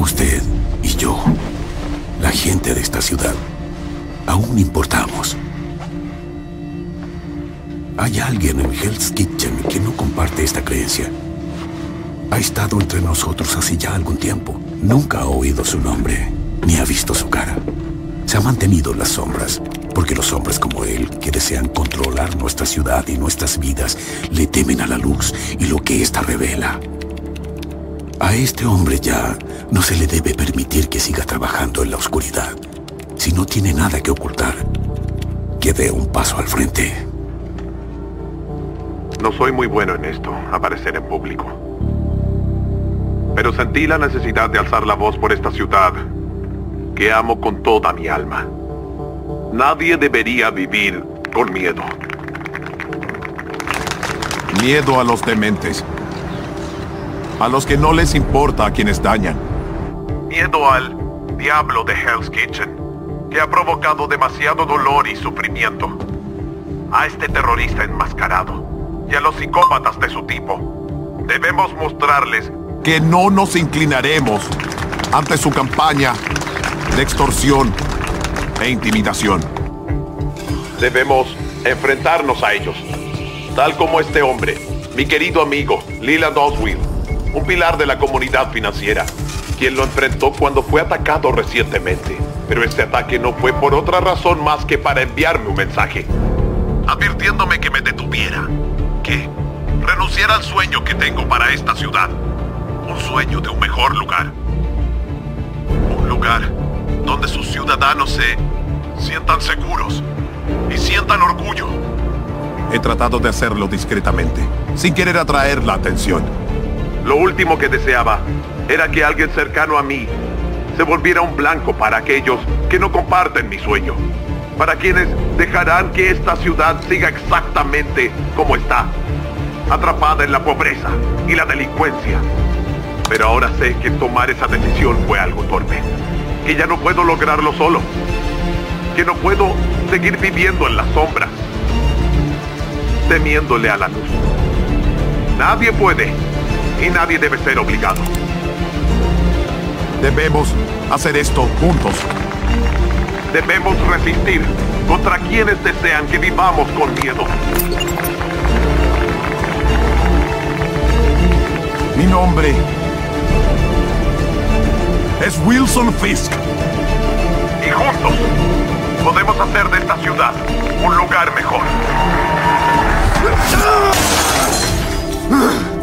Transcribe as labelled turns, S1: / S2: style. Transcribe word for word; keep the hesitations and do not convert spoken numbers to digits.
S1: Usted y yo, la gente de esta ciudad, aún importamos. Hay alguien en Hell's Kitchen que no comparte esta creencia. Ha estado entre nosotros hace ya algún tiempo. Nunca ha oído su nombre, ni ha visto su cara. Se ha mantenido en las sombras, porque los hombres como él, que desean controlar nuestra ciudad y nuestras vidas, le temen a la luz y lo que ésta revela. A este hombre ya no se le debe permitir que siga trabajando en la oscuridad. Si no tiene nada que ocultar, que dé un paso al frente.
S2: No soy muy bueno en esto, aparecer en público. Pero sentí la necesidad de alzar la voz por esta ciudad, que amo con toda mi alma. Nadie debería vivir con miedo.
S3: Miedo a los dementes. A los que no les importa a quienes dañan.
S2: Miedo al diablo de Hell's Kitchen, que ha provocado demasiado dolor y sufrimiento. A este terrorista enmascarado y a los psicópatas de su tipo. Debemos mostrarles
S3: que no nos inclinaremos ante su campaña de extorsión e intimidación.
S2: Debemos enfrentarnos a ellos, tal como este hombre, mi querido amigo Leland Oswald, un pilar de la comunidad financiera, quien lo enfrentó cuando fue atacado recientemente. Pero este ataque no fue por otra razón más que para enviarme un mensaje, advirtiéndome que me detuviera, que renunciara al sueño que tengo para esta ciudad, un sueño de un mejor lugar, un lugar donde sus ciudadanos se sientan seguros y sientan orgullo.
S3: He tratado de hacerlo discretamente, sin querer atraer la atención.
S2: Lo último que deseaba era que alguien cercano a mí se volviera un blanco para aquellos que no comparten mi sueño, para quienes dejarán que esta ciudad siga exactamente como está, atrapada en la pobreza y la delincuencia. Pero ahora sé que tomar esa decisión fue algo torpe, que ya no puedo lograrlo solo, que no puedo seguir viviendo en las sombras, temiéndole a la luz. Nadie puede y nadie debe ser obligado.
S3: Debemos hacer esto juntos.
S2: Debemos resistir contra quienes desean que vivamos con miedo.
S3: Mi nombre es Wilson Fisk.
S2: Y juntos podemos hacer de esta ciudad un lugar mejor.